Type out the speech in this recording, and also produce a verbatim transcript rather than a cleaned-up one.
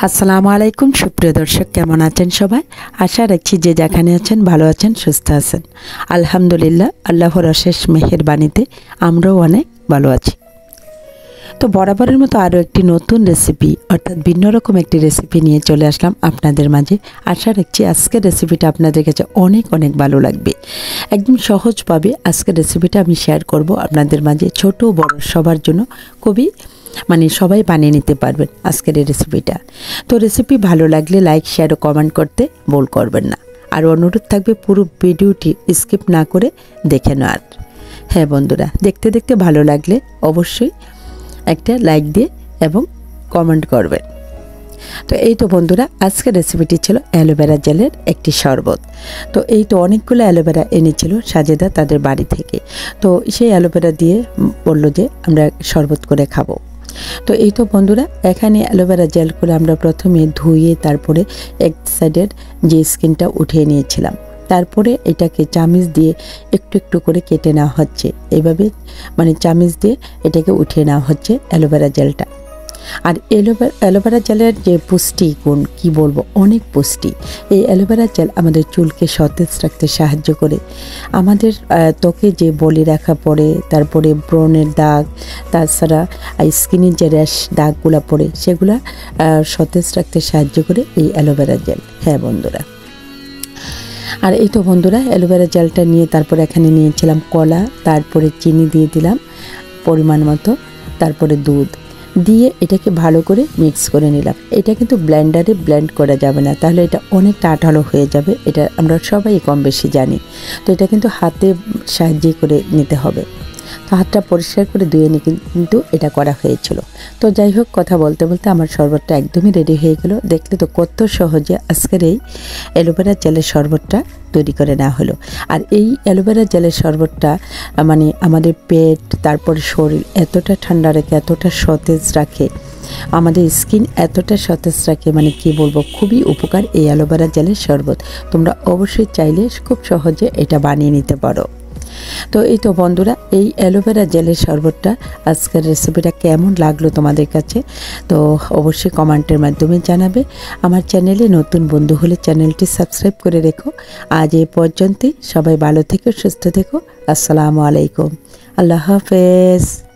আসসালামু আলাইকুম সুপ্রিয় দর্শক, কেমন আছেন সবাই? আশা রাখছি যে যেখানে আছেন ভালো আছেন, সুস্থ আছেন। আলহামদুলিল্লাহ, আল্লাহর অশেষ মেহেরবানিতে আমরাও অনেক ভালো আছি। তো বরাবরের মতো আরও একটি নতুন রেসিপি অর্থাৎ ভিন্ন রকম একটি রেসিপি নিয়ে চলে আসলাম আপনাদের মাঝে। আশা রাখছি আজকের রেসিপিটা আপনাদের কাছে অনেক অনেক ভালো লাগবে। একদম সহজভাবে আজকের রেসিপিটা আমি শেয়ার করব আপনাদের মাঝে, ছোট বড় সবার জন্য খুবই মানে সবাই বানিয়ে নিতে পারবেন আজকের এই রেসিপিটা। তো রেসিপি ভালো লাগলে লাইক শেয়ার ও কমেন্ট করতে ভুল করবেন না। আর অনুরোধ থাকবে পুরো ভিডিওটি স্কিপ না করে দেখে নেওয়ার। হ্যাঁ বন্ধুরা, দেখতে দেখতে ভালো লাগলে অবশ্যই একটা লাইক দিয়ে এবং কমেন্ট করবেন। তো এই তো বন্ধুরা, আজকের রেসিপিটি ছিল অ্যালোভেরা জেলের একটি শরবত। তো এই তো অনেকগুলো অ্যালোভেরা এনেছিল সাজেদা তাদের বাড়ি থেকে। তো সেই অ্যালোভেরা দিয়ে বললো যে আমরা শরবত করে খাবো। তো এই তো বন্ধুরা, এখানে অ্যালোভেরা জেল করে আমরা প্রথমে ধুয়ে তারপরে এক সাইডের যে স্কিনটা উঠিয়ে নিয়েছিলাম। তারপরে এটাকে চামিচ দিয়ে একটু একটু করে কেটে নেওয়া হচ্ছে। এইভাবে মানে চামিচ দিয়ে এটাকে উঠিয়ে নেওয়া হচ্ছে অ্যালোভেরা জেলটা। আর অ্যালোভেরা অ্যালোভেরা জেলের যে পুষ্টি গুণ কি বলবো, অনেক পুষ্টি। এই অ্যালোভেরা জেল আমাদের চুলকে সতেজ রাখতে সাহায্য করে। আমাদের ত্বকে যে বলি রাখা পড়ে, তারপরে ব্রণের দাগ, তাছাড়া স্কিনের যে র্যাশ দাগগুলো পড়ে সেগুলা সতেজ রাখতে সাহায্য করে এই অ্যালোভেরা জেল। হ্যাঁ বন্ধুরা, আর এই তো বন্ধুরা, অ্যালোভেরা জেলটা নিয়ে তারপরে এখানে নিয়েছিলাম কলা, তারপরে চিনি দিয়ে দিলাম পরিমাণ মতো, তারপরে দুধ দিয়ে এটাকে ভালো করে মিক্স করে নিলাম। এটা কিন্তু ব্লেন্ডারে ব্লেন্ড করা যাবে না, তাহলে এটা অনেকটা আঠালো হয়ে যাবে। এটা আমরা সবাই কম বেশি জানি। তো এটা কিন্তু হাতে সাহায্য করে নিতে হবে। তো হাতটা পরিষ্কার করে ধুয়ে নিয়ে কিন্তু এটা করা হয়েছিল। তো যাই হোক, কথা বলতে বলতে আমার শরবতটা একদমই রেডি হয়ে গেল। দেখলে তো কত সহজে আজকের এই অ্যালোভেরা জেলের শরবতটা তৈরি করে নেওয়া হলো। আর এই অ্যালোভেরা জেলের শরবতটা মানে আমাদের পেট, তারপরে শরীর এতটা ঠান্ডা রাখে, এতটা সতেজ রাখে, আমাদের স্কিন এতটা সতেজ রাখে, মানে কি বলবো, খুবই উপকার এই অ্যালোভেরা জেলের শরবত। তোমরা অবশ্যই চাইলে খুব সহজে এটা বানিয়ে নিতে পারো। তো এই তো বন্ধুরা, এই অ্যালোভেরা জেলের শরবতটা আজকের রেসিপিটা কেমন লাগলো তোমাদের কাছে, তো অবশ্যই কমেন্টের মাধ্যমে জানাবে। আমার চ্যানেলে নতুন বন্ধু হলে চ্যানেলটি সাবস্ক্রাইব করে রেখো। আজ এই পর্যন্তই, সবাই ভালো থেকো, সুস্থ থেকো। আসসালামু আলাইকুম, আল্লাহ হাফেজ।